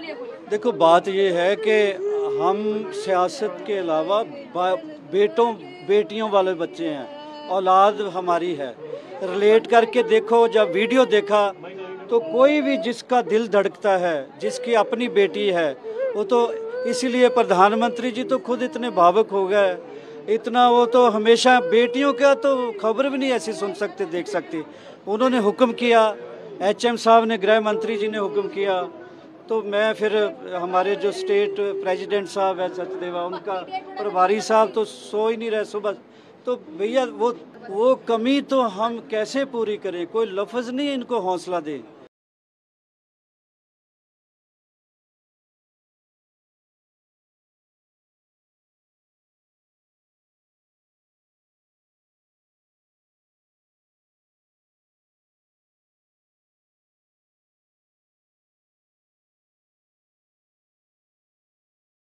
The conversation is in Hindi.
देखो बात ये है कि हम सियासत के अलावा बेटों बेटियों वाले बच्चे हैं, औलाद हमारी है। रिलेट करके देखो, जब वीडियो देखा तो कोई भी जिसका दिल धड़कता है, जिसकी अपनी बेटी है, वो तो इसीलिए प्रधानमंत्री जी तो खुद इतने भावुक हो गए, इतना वो तो हमेशा बेटियों का तो खबर भी नहीं ऐसी सुन सकते देख सकते। उन्होंने हुक्म किया, HM साहब ने, गृह मंत्री जी ने हुक्म किया, तो मैं फिर हमारे जो स्टेट प्रेसिडेंट साहब है सचदेवा, उनका प्रभारी साहब तो सो ही नहीं रहे सुबह। तो भैया वो कमी तो हम कैसे पूरी करें, कोई लफ्ज़ नहीं इनको हौसला दे।